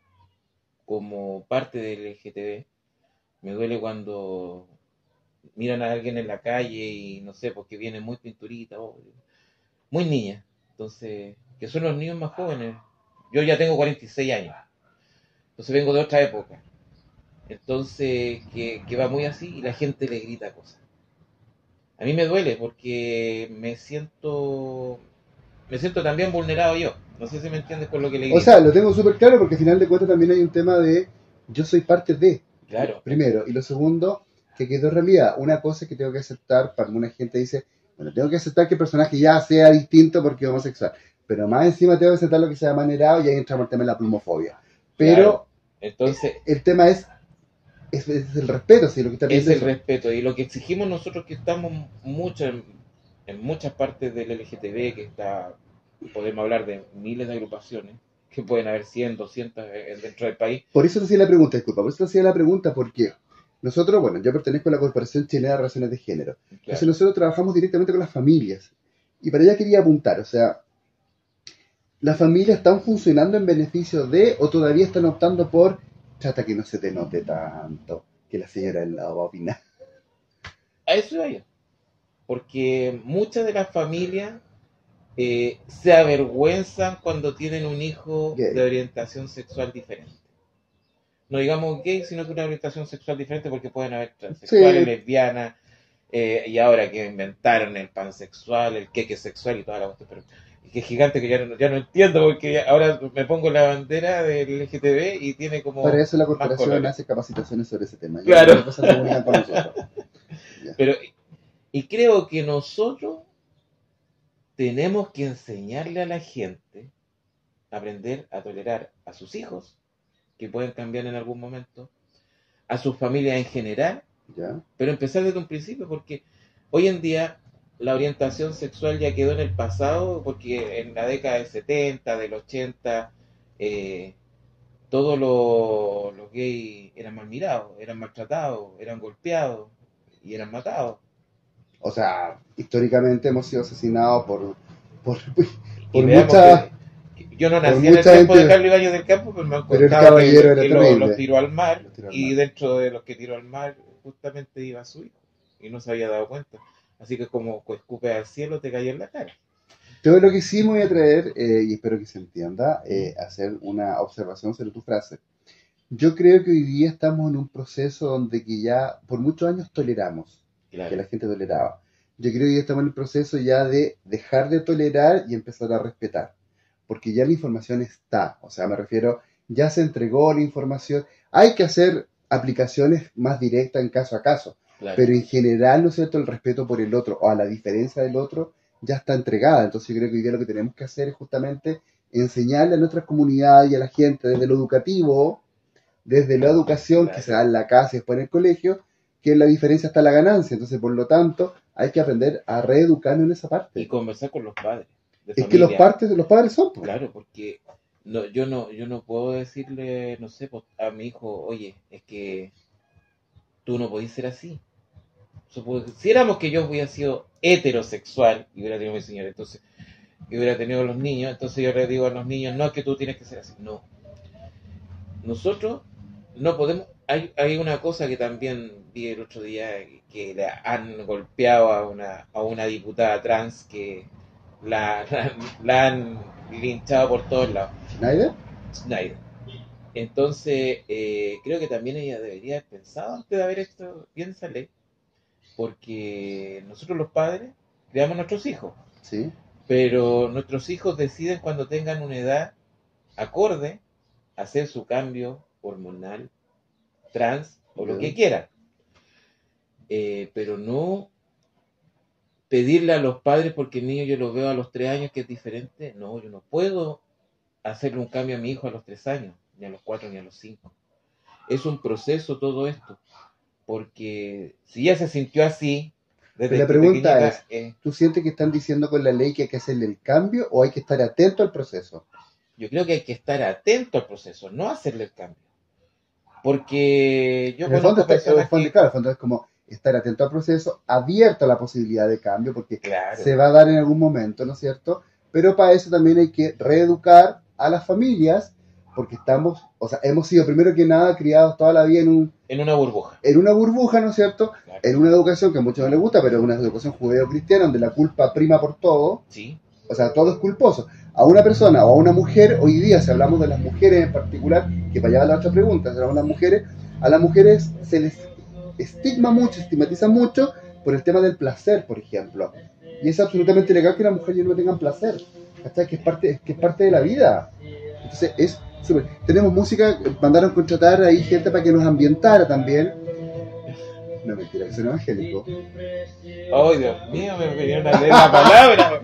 parte del LGTB, me duele cuando miran a alguien en la calle y no sé, porque viene muy pinturita, muy niña. Entonces, que son los niños más jóvenes. Yo ya tengo 46 años. Entonces vengo de otra época. Entonces, que va muy así y la gente le grita cosas. A mí me duele porque me siento también vulnerado yo. No sé si me entiendes con lo que le digo. O sea, lo tengo súper claro porque al final de cuentas también hay un tema de yo soy parte de. Claro. Primero. Y lo segundo, que quedó realidad. Una cosa es que tengo que aceptar, para alguna gente dice, bueno, tengo que aceptar que el personaje ya sea distinto porque es homosexual. Pero más encima tengo que aceptar lo que sea manerado y ahí entramos el tema de la plumofobia. Pero claro. Entonces, el tema es el respeto, ¿sí? Lo que está es el respeto. Y lo que exigimos nosotros que estamos mucho en muchas partes del LGTB, que está, podemos hablar de miles de agrupaciones, que pueden haber 100, 200 dentro del país. Por eso te hacía la pregunta, disculpa, por eso te hacía la pregunta, porque nosotros, bueno, yo pertenezco a la Corporación Chilena de Relaciones de Género. Claro. Entonces nosotros trabajamos directamente con las familias. Y para allá quería apuntar, o sea, ¿las familias están funcionando en beneficio de o todavía están optando por trata que no se te note tanto, que la señora del lado va a opinar? A eso iba yo. Porque muchas de las familias se avergüenzan cuando tienen un hijo gay, de orientación sexual diferente. No digamos gay, sino que una orientación sexual diferente, porque pueden haber transexuales, sí, lesbianas, y ahora que inventaron el pansexual, el queque sexual y toda la cuestión, pero que es gigante, que ya no entiendo, porque ahora me pongo la bandera del LGTB y tiene como... para eso la más corporación colores. hace capacitaciones sobre ese tema. Claro. Ya, cosas se comunican con nosotros. Ya. Pero, y creo que nosotros tenemos que enseñarle a la gente aprender a tolerar a sus hijos, que pueden cambiar en algún momento, a sus familias en general, ¿Ya? pero empezar desde un principio, porque hoy en día la orientación sexual ya quedó en el pasado, porque en la década del 70, del 80, todos los gays eran mal mirados, eran maltratados, eran golpeados y eran matados. O sea, históricamente hemos sido asesinados por Y veamos mucha... que yo no por nací en el mucha tiempo de gente- Carlos Ibáñez del Campo, pero me han Pero el contado caballero era que terrible. los tiró al mar, Los tiró al y mar. dentro de los que tiró al mar justamente iba su hijo, y no se había dado cuenta. Así que como escupes al cielo, te cae en la cara. Todo lo que sí me voy a traer, y espero que se entienda, hacer una observación sobre tu frase. Yo creo que hoy día estamos en un proceso donde que ya por muchos años toleramos, que la Claro, gente toleraba. Yo creo que ya estamos en el proceso ya de dejar de tolerar y empezar a respetar, porque ya la información está, o sea, me refiero, ya se entregó la información, hay que hacer aplicaciones más directas en caso a caso, claro. pero en general, ¿no es cierto?, el respeto por el otro o a la diferencia del otro ya está entregada. Entonces yo creo que hoy día lo que tenemos que hacer es justamente enseñarle a nuestras comunidades y a la gente desde lo educativo, desde la educación Claro. que se da en la casa y después en el colegio, que en la diferencia está la ganancia. Entonces, por lo tanto, hay que aprender a reeducarnos en esa Y parte. conversar con los padres de Es que los familia. padres son, pues. Claro, porque yo no puedo decirle, no sé, pues, a mi hijo, oye, es que tú no podés ser así. Supusiéramos que yo hubiera sido heterosexual y hubiera tenido a mi señora, entonces, y hubiera tenido a los niños, entonces yo le digo a los niños, no es que tú tienes que ser así. No. Nosotros no podemos. Hay una cosa que también vi el otro día, que le han golpeado a una diputada trans, que la han linchado por todos lados. ¿Schneider? Snyder. Entonces, creo que también ella debería haber pensado antes de haber hecho bien esa ley, porque nosotros los padres criamos a nuestros hijos, Sí. pero nuestros hijos deciden cuando tengan una edad acorde hacer su cambio hormonal, trans o lo que quieran. Pero no pedirle a los padres, porque el niño yo lo veo a los 3 años que es diferente. No, yo no puedo hacerle un cambio a mi hijo a los 3 años, ni a los 4, ni a los 5. Es un proceso todo esto, porque si ya se sintió así, desde La pregunta pequeñita, es, ¿tú sientes que están diciendo con la ley que hay que hacerle el cambio o hay que estar atento al proceso? yo creo que hay que estar atento al proceso, no hacerle el cambio. Porque yo En el fondo, conozco personas que... claro, el fondo es como estar atento al proceso, abierto a la posibilidad de cambio, porque Claro, se va a dar en algún momento, ¿no es cierto? Pero para eso también hay que reeducar a las familias, porque estamos, o sea, hemos sido primero que nada criados toda la vida en una burbuja. en una burbuja, ¿no es cierto? Claro. En una educación que a muchos no les gusta, pero es una educación judeo-cristiana, donde la culpa prima por todo, Sí, o sea, todo es culposo. A una persona o a una mujer, hoy día, si hablamos de las mujeres en particular, que para allá va la otra pregunta, si hablamos de las mujeres, a las mujeres se les estigmatiza mucho por el tema del placer, por ejemplo. Y es absolutamente legal que las mujeres no tengan placer, ¿cachai? Que es parte de la vida. Entonces, es súper. Tenemos música, mandaron contratar ahí gente para que nos ambientara también. No, mentira, que son evangélicos. oh Dios mío, me vinieron a leer la palabra.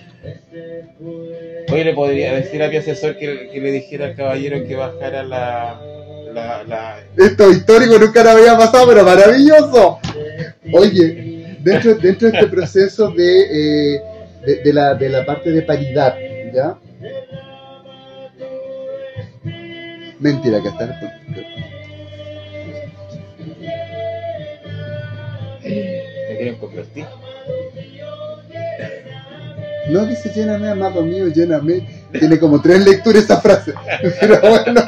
Hoy le podría decir a mi asesor que le dijera al caballero que bajara la Esto histórico nunca lo había pasado, pero maravilloso. Oye, dentro de este proceso de la parte de paridad, ¿ya? Mentira, que está. me quieren convertir. No dice lléname, amado mío, lléname. Tiene como 3 lecturas esa frase. Pero bueno.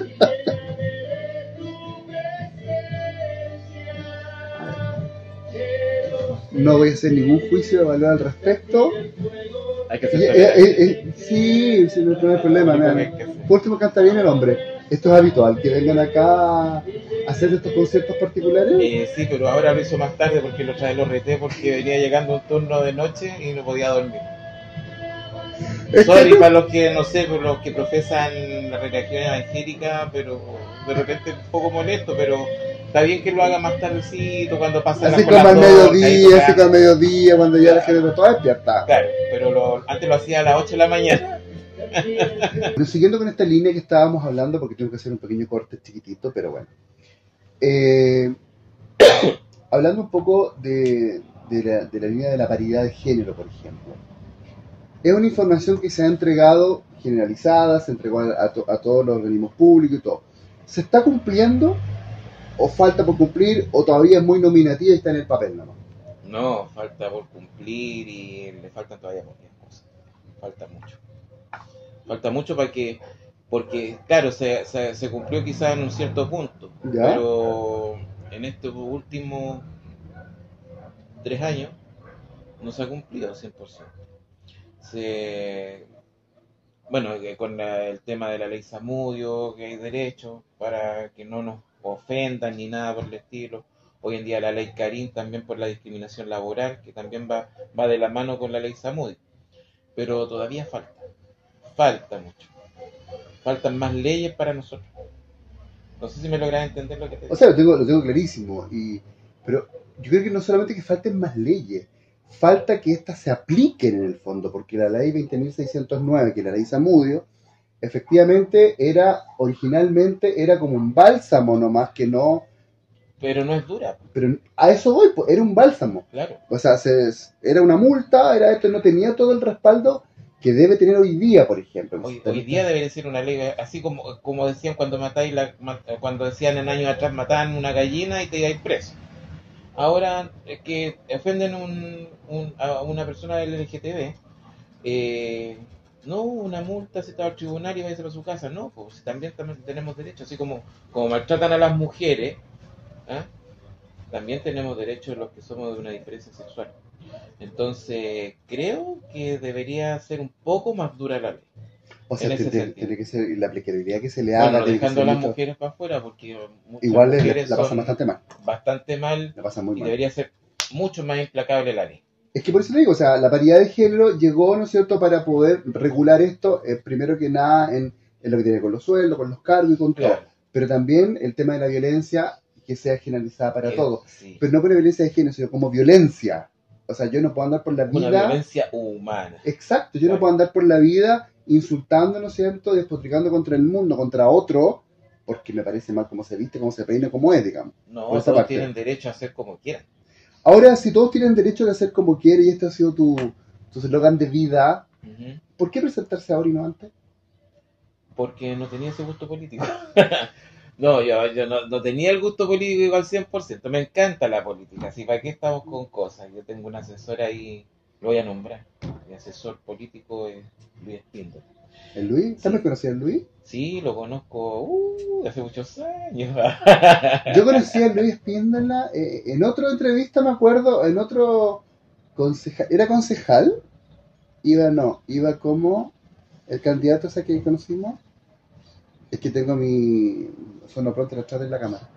No voy a hacer ningún juicio de valor al respecto. Hay que Y, hacer sí, no hay problema. Nada. Por último, canta bien el hombre. Esto es habitual, que vengan acá a hacer estos conciertos particulares. sí, pero ahora lo hizo más tarde porque lo trae lo reté porque venía llegando un turno de noche y no podía dormir. Es Sorry que- para los que, no sé, por los que profesan la religión evangélica, pero de repente un poco molesto, pero está bien que lo haga más tardecito, cuando pasan Así las como al coladoras, ahí mediodía, así tocando. como al mediodía, cuando ya la gente está toda despierta. Claro, pero antes lo hacía a las 8 de la mañana. Pero siguiendo con esta línea que estábamos hablando, porque tengo que hacer un pequeño corte chiquitito, pero bueno. Hablando un poco de la línea de la paridad de género, por ejemplo. Es una información que se ha entregado generalizada, se entregó a todos los organismos públicos y todo. ¿Se está cumpliendo o falta por cumplir o todavía es muy nominativa y está en el papel nomás? No, falta por cumplir y le faltan todavía muchas cosas. Falta mucho. Falta mucho porque claro, se cumplió quizás en un cierto punto, ¿Ya? pero en estos últimos 3 años no se ha cumplido al 100%. Bueno, con el tema de la ley Zamudio, que hay derechos para que no nos ofendan ni nada por el estilo. Hoy en día la ley Karim también por la discriminación laboral, que también va de la mano con la ley Zamudio. Pero todavía falta mucho. Faltan más leyes para nosotros. No sé si me logras entender lo que te digo. O sea, lo tengo clarísimo. Pero yo creo que no solamente que falten más leyes, falta que éstas se apliquen en el fondo, porque la ley 20.609, que es la ley Zamudio, efectivamente originalmente era como un bálsamo nomás, que no... Pero no es dura. Pero a eso voy, pues, era un bálsamo. Claro. O sea, era una multa, era esto, no tenía todo el respaldo que debe tener hoy día, por ejemplo. Hoy día debería ser una ley, así como decían cuando cuando decían en años atrás mataban una gallina y te ibais preso. Ahora que ofenden a una persona del LGTB, no una multa si está al tribunal y va a ir a su casa, no, pues también tenemos derecho, así como maltratan a las mujeres, ¿ah? También tenemos derecho los que somos de una diferencia sexual. Entonces creo que debería ser un poco más dura la ley. O sea, en ese tiene que ser la aplicabilidad que se le Bueno, haga. tiene que dejando a ser las mucho- mujeres para afuera, porque muchas Igual mujeres la pasan son bastante mal. La la pasan muy y mal. debería ser mucho más implacable la ley. Es que por eso te digo, o sea, la paridad de género llegó, ¿no es cierto?, para poder regular esto, primero que nada en lo que tiene con los sueldos, con los cargos y con todo. Claro. Pero también el tema de la violencia que sea generalizada para todos. Sí. Pero no por violencia de género, sino como violencia. O sea, yo no puedo andar por la vida... Una violencia humana. Exacto, yo no Claro. puedo andar por la vida insultando, ¿no es cierto?, despotricando contra el mundo, contra otro, porque me parece mal cómo se viste, cómo se peina, cómo es, digamos. No, Por esa todos parte. tienen derecho a hacer como quieran. Ahora, si todos tienen derecho de hacer como quieren y este ha sido tu eslogan de vida, Ujú. ¿por qué presentarse ahora y no antes? Porque no tenía ese gusto político. No, yo no tenía el gusto político igual 100%. Me encanta la política. Así, ¿para qué estamos con cosas? Yo tengo un asesor ahí, lo voy a nombrar. Mi asesor político es Luis Espíndola. ¿El Luis? ¿También conocías al Luis? Sí, lo conozco hace muchos años. Yo conocí a Luis Espíndola en otra entrevista, me acuerdo, en otro concejal. ¿Era concejal? Iba como el candidato ese que conocimos. Es que tengo mi sonopronto atrás de la cámara.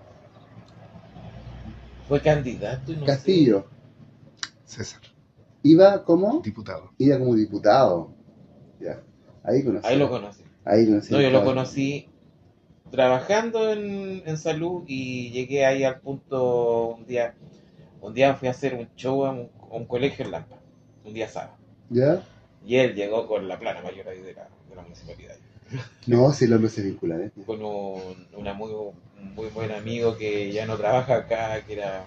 Fue candidato y no Castillo. César, Iba como diputado. diputado. Ya. Ahí conocí. Ahí lo conocí. Ahí conocí. No, yo lo conocí trabajando en salud y llegué ahí al punto un día fui a hacer un show a un colegio en Lampa, un día sábado. ¿Ya? Y él llegó con la plana mayor ahí de la municipalidad. No, si el hombre se vincula, ¿eh? Con un muy buen amigo que ya no trabaja acá, que era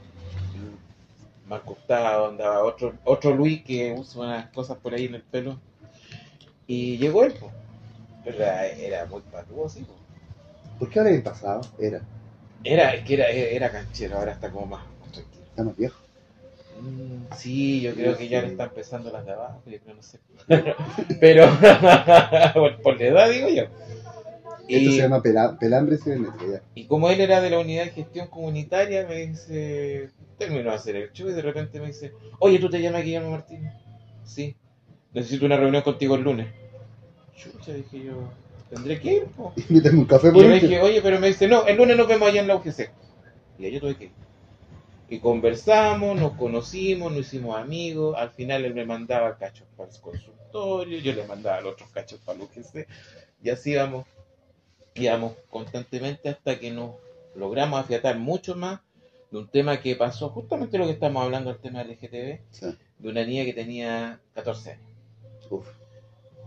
Marco Hurtado, andaba otro Luis que usa unas cosas por ahí en el pelo. Y llegó él, pues. Pero era muy patúo, sí, pues. ¿Por qué ahora el pasado? Era Era canchero, ahora está como más tranquilo. Está más viejo. Sí, yo creo que ya le está empezando las de abajo, yo creo, no sé. Pero, por la edad, digo yo. Esto se Y, llama pelambre cibernética, ya. y como él era de la unidad de gestión comunitaria, me dice, terminó de hacer el show y de repente me dice, oye, ¿tú te llamas Guillermo Martínez? Sí. Necesito una reunión contigo el lunes. Chucha, dije yo, tendré que ir, po. Invítame un café Y por yo le último. dije, oye, pero me dice, no, el lunes nos vemos allá en la UGC. Y ahí yo tuve que ir. Y conversamos, nos conocimos, nos hicimos amigos. Al final él me mandaba cachos para el consultorio, yo le mandaba los otros cachos para el UGC. Y así íbamos constantemente hasta que nos logramos afiatar mucho más de un tema que pasó, justamente lo que estamos hablando, el tema del LGTB, Sí. de una niña que tenía 14 años. Uf.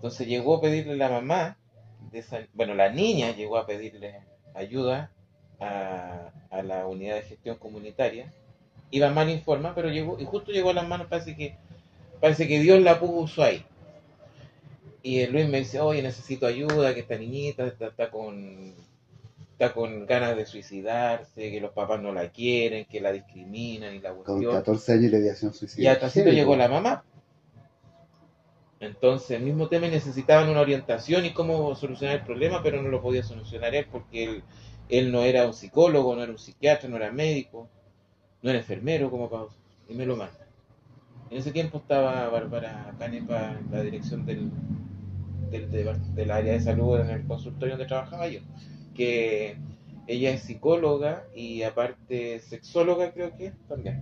Entonces llegó a pedirle la mamá, la niña llegó a pedirle ayuda a la unidad de gestión comunitaria. Iba mal informada, pero llegó, y justo llegó a las manos, parece que Dios la puso ahí. Y el Luis me dice, oye, necesito ayuda, que esta niñita está con ganas de suicidarse, que los papás no la quieren, que la discriminan y la cuestión. Con 14 años y le ideación suicida. Y hasta así llegó la mamá. Entonces, el mismo tema, necesitaban una orientación y cómo solucionar el problema, pero no lo podía solucionar él porque él no era un psicólogo, no era un psiquiatra, no era médico, no era enfermero como Pausa, y me lo manda. En ese tiempo estaba Bárbara Canepa en la dirección del área de salud en el consultorio donde trabajaba yo, que ella es psicóloga y aparte sexóloga, creo que también.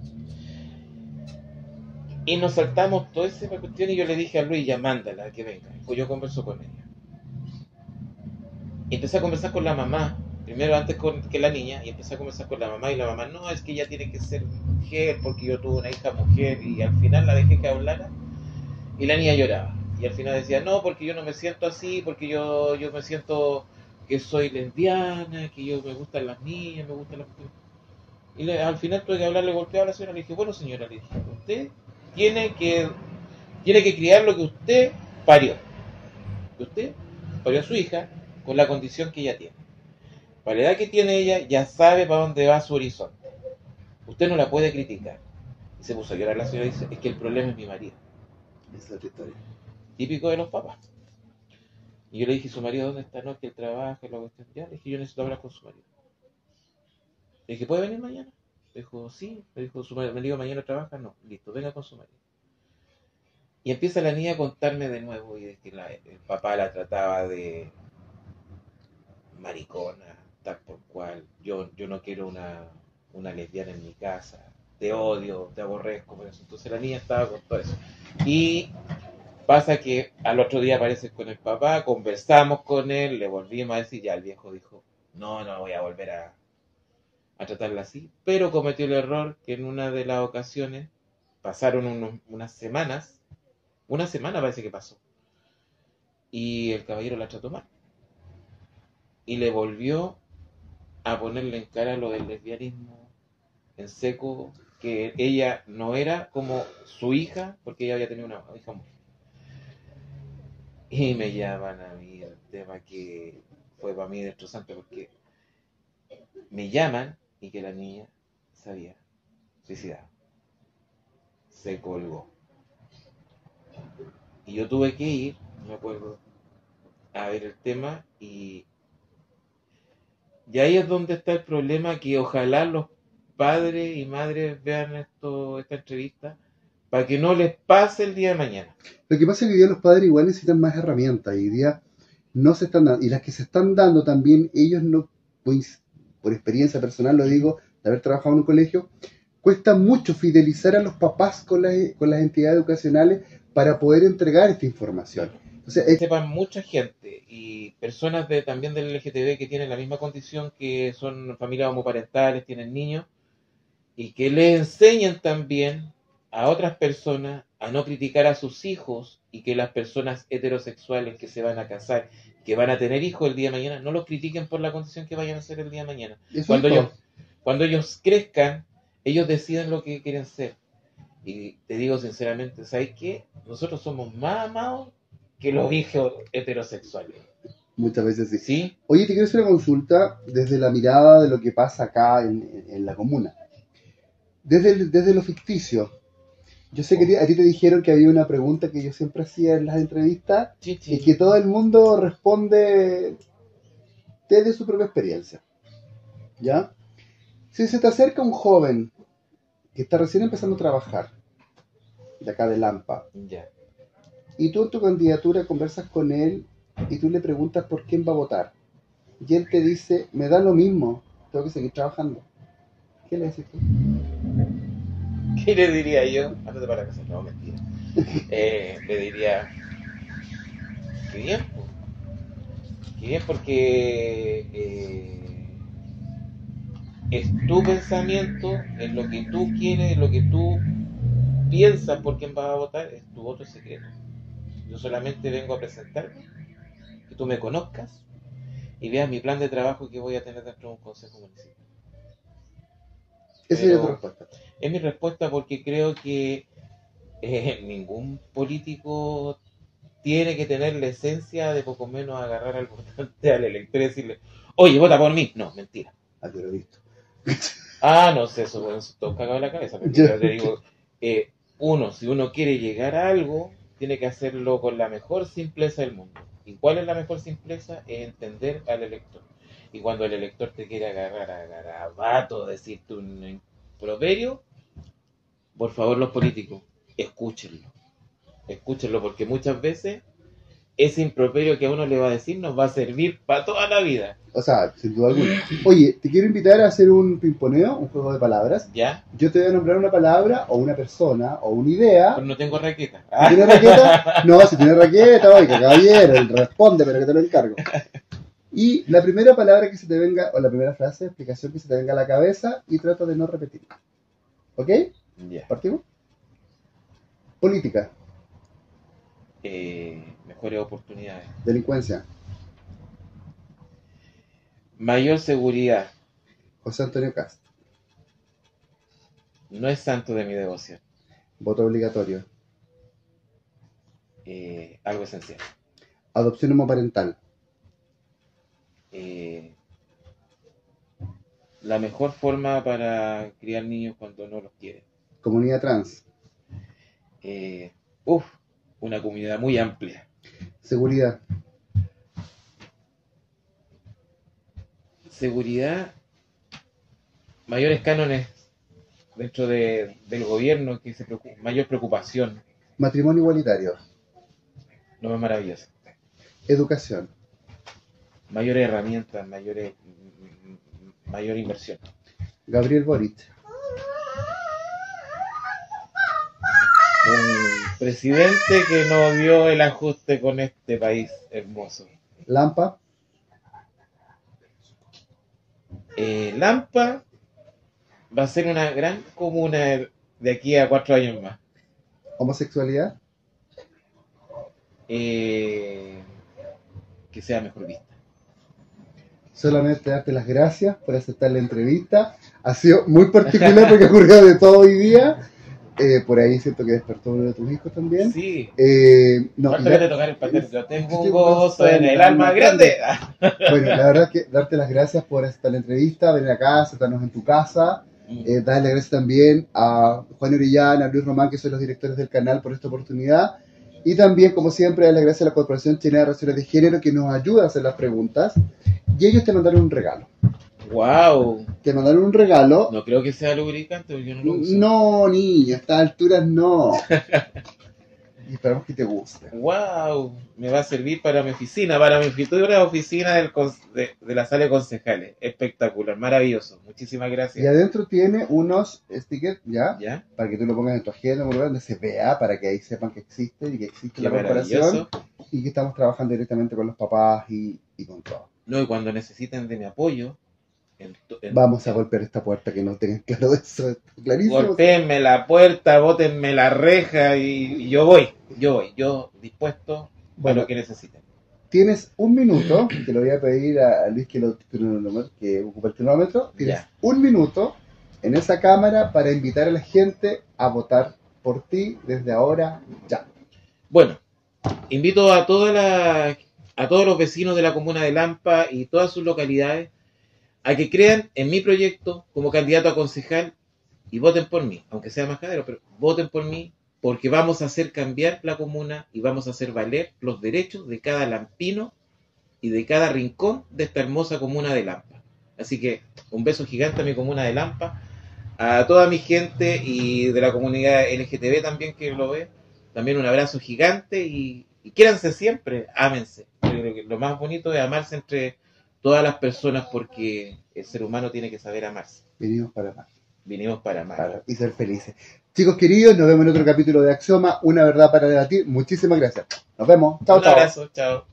Y nos saltamos toda esa cuestión y yo le dije a Luis, ya mándala, que venga. Pues yo converso con ella. Y empecé a conversar con la mamá, primero antes que la niña, y empecé a conversar con la mamá, y la mamá, no, es que ella tiene que ser mujer, porque yo tuve una hija mujer, y al final la dejé que hablara, y la niña lloraba. Y al final decía, no, porque yo no me siento así, porque yo me siento que soy lesbiana, que yo me gustan las niñas, me gustan las... Y al final tuve que hablarle golpeado a la señora, le dije, bueno señora, le dije, usted tiene que criar lo que usted parió. Que usted parió a su hija con la condición que ella tiene. Para la edad que tiene ella, ya sabe para dónde va su horizonte. Usted no la puede criticar. Y se puso a llorar la señora y dice, es que el problema es mi marido. Esa es la historia. Típico de los papás. Y yo le dije, ¿su marido dónde está? No, es que él trabaja, lo cuestión. Ya, le dije, yo necesito hablar con su marido. Le dije, ¿puede venir mañana? Le dijo, sí. Le dijo, ¿su marido mañana trabaja? No. Listo, venga con su marido. Y empieza la niña a contarme de nuevo y de que el papá la trataba de maricona, tal por cual. Yo no quiero una lesbiana en mi casa. Te odio, te aborrezco por eso. Entonces la niña estaba con todo eso. Y pasa que al otro día aparece con el papá, conversamos con él, le volvimos a decir, ya el viejo dijo, no voy a volver a tratarla así, pero cometió el error que en una de las ocasiones pasaron unas semanas, una semana parece que pasó, y el caballero la trató mal, y le volvió a ponerle en cara lo del lesbianismo en seco, que ella no era como su hija, porque ella había tenido una hija mujer. Y me llaman a mí, el tema que fue para mí destrozante, porque me llaman y que la niña se había suicidado. Se colgó. Y yo tuve que ir, me acuerdo, a ver el tema y ahí es donde está el problema, que ojalá los padres y madres vean esta entrevista para que no les pase el día de mañana. Lo que pasa es que hoy día los padres igual necesitan más herramientas, y hoy día no se están dando, y las que se están dando también, ellos no, pues, por experiencia personal lo digo, de haber trabajado en un colegio, cuesta mucho fidelizar a los papás con las entidades educacionales para poder entregar esta información. Entonces, sepan mucha gente y personas también del LGTB que tienen la misma condición, que son familias homoparentales, tienen niños, y que les enseñen también a otras personas a no criticar a sus hijos, y que las personas heterosexuales que se van a casar, que van a tener hijos el día de mañana, no los critiquen por la condición que vayan a ser el día de mañana. Cuando ellos crezcan, ellos deciden lo que quieren ser. Y te digo sinceramente, ¿sabes qué? Nosotros somos más amados que los hijos heterosexuales. Muchas veces sí. ¿Sí? Oye, te quiero hacer una consulta desde la mirada de lo que pasa acá en la comuna. Desde lo ficticio. Yo sé que a ti te dijeron que había una pregunta que yo siempre hacía en las entrevistas, Sí. y que todo el mundo responde desde su propia experiencia. ¿Ya? Si se te acerca un joven que está recién empezando a trabajar, de acá de Lampa, Ya. y tú en tu candidatura conversas con él y tú le preguntas por quién va a votar, y él te dice, me da lo mismo, tengo que seguir trabajando, ¿qué le decís tú? ¿Qué le diría yo? Ándate para la casa. No, mentira. Le diría, qué bien, po. Qué bien, porque es tu pensamiento, es lo que tú quieres, es lo que tú piensas por quién vas a votar, es tu voto secreto. Yo solamente vengo a presentarme, que tú me conozcas y veas mi plan de trabajo que voy a tener dentro de un consejo municipal. Esa es tu respuesta. Es mi respuesta porque creo que ningún político tiene que tener la esencia de poco menos agarrar al votante, al elector y decirle, oye, vota por mí. No, mentira. Ah, yo lo he visto. No sé, eso es todo cagado en la cabeza. Pero yo te digo, si uno quiere llegar a algo, tiene que hacerlo con la mejor simpleza del mundo. ¿Y cuál es la mejor simpleza? Es entender al elector. Y cuando el elector te quiere agarrar a garabato, decirte un improperio, por favor, los políticos, escúchenlo. Escúchenlo, porque muchas veces ese improperio que a uno le va a decir nos va a servir para toda la vida. O sea, sin duda alguna. Oye, te quiero invitar a hacer un pimponeo, un juego de palabras. ¿Ya? Yo te voy a nombrar una palabra, o una persona, o una idea. Pero no tengo raqueta. ¿Tienes raqueta? No, si tienes raqueta, oiga, caballero, responde, pero que te lo encargo. Y la primera palabra que se te venga, o la primera frase, explicación que se te venga a la cabeza, y trata de no repetirla. ¿Ok? Ya. ¿Partimos? Política. Mejores oportunidades. Delincuencia. Mayor seguridad. José Antonio Cast. No es santo de mi devoción. Voto obligatorio. Algo esencial. Adopción homoparental. La mejor forma para criar niños cuando no los quieren. Comunidad trans. Una comunidad muy amplia. Seguridad. Seguridad, mayores cánones dentro del gobierno, que mayor preocupación. Matrimonio igualitario. No es maravilloso. Educación. Mayores herramientas, mayor inversión. Gabriel Boric. Un presidente que no dio el ajuste con este país hermoso. Lampa. Lampa va a ser una gran comuna de aquí a 4 años más. Homosexualidad. Que sea mejor vista. Solamente darte las gracias por aceptar la entrevista. Ha sido muy particular porque ocurrió de todo hoy día. Por ahí siento que despertó uno de tus hijos también. Sí. No, falta que te tocar el pastel. Yo tengo un gozo en el alma grande. Bueno, la verdad es que darte las gracias por aceptar la entrevista, venir acá, sentarnos en tu casa. Darle las gracias también a Juan Orellana, a Luis Román, que son los directores del canal, por esta oportunidad. Y también, como siempre, darle las gracias a la Corporación Chilena de Relaciones de Género, que nos ayuda a hacer las preguntas. Y ellos te mandaron un regalo. ¡Wow! Te mandaron un regalo. No creo que sea lubricante, porque yo no lo uso. No, niño, a estas alturas no. Y esperamos que te guste. ¡Wow! Me va a servir para mi oficina, para mi futura oficina de la sala de concejales. Espectacular, maravilloso. Muchísimas gracias. Y adentro tiene unos stickers, ¿ya? ¿Ya? Para que tú lo pongas en tu agenda, en un lugar donde se vea, para que ahí sepan que existe y que existe Qué la corporación. maravilloso. Y que estamos trabajando directamente con los papás y con todo. No, y cuando necesiten de mi apoyo, Vamos a golpear esta puerta, que no tengan claro de eso, está clarísimo. golpéenme la puerta, bótenme la reja y yo voy dispuesto a lo que necesiten. Tienes un minuto, te lo voy a pedir a Luis que ocupe el cronómetro. Tienes Ya. un minuto en esa cámara para invitar a la gente a votar por ti desde ahora ya. Bueno, invito a todos los vecinos de la comuna de Lampa y todas sus localidades a que crean en mi proyecto como candidato a concejal y voten por mí, aunque sea majadero, pero voten por mí, porque vamos a hacer cambiar la comuna y vamos a hacer valer los derechos de cada lampino y de cada rincón de esta hermosa comuna de Lampa. Así que un beso gigante a mi comuna de Lampa, a toda mi gente y de la comunidad LGTB también que lo ve, también un abrazo gigante y quiéranse siempre, ámense. Yo creo que lo más bonito es amarse entre todas las personas, porque el ser humano tiene que saber amarse. Venimos para amar. Vinimos para amar. Y ser felices. Chicos queridos, nos vemos en otro capítulo de Axioma, una verdad para debatir. Muchísimas gracias. Nos vemos. Chao, Un chao. abrazo, chao.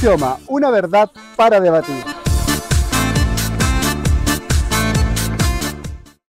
Axioma, una verdad para debatir.